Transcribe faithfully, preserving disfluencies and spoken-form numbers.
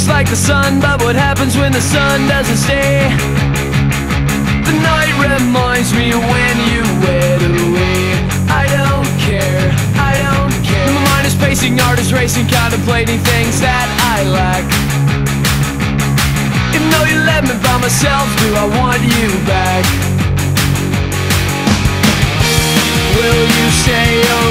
just like the sun, but what happens when the sun doesn't stay? The night reminds me of when you went away. I don't care, I don't care. My mind is pacing, heart is racing, contemplating things that I lack. Even though you left me by myself, do I want you back? Will you say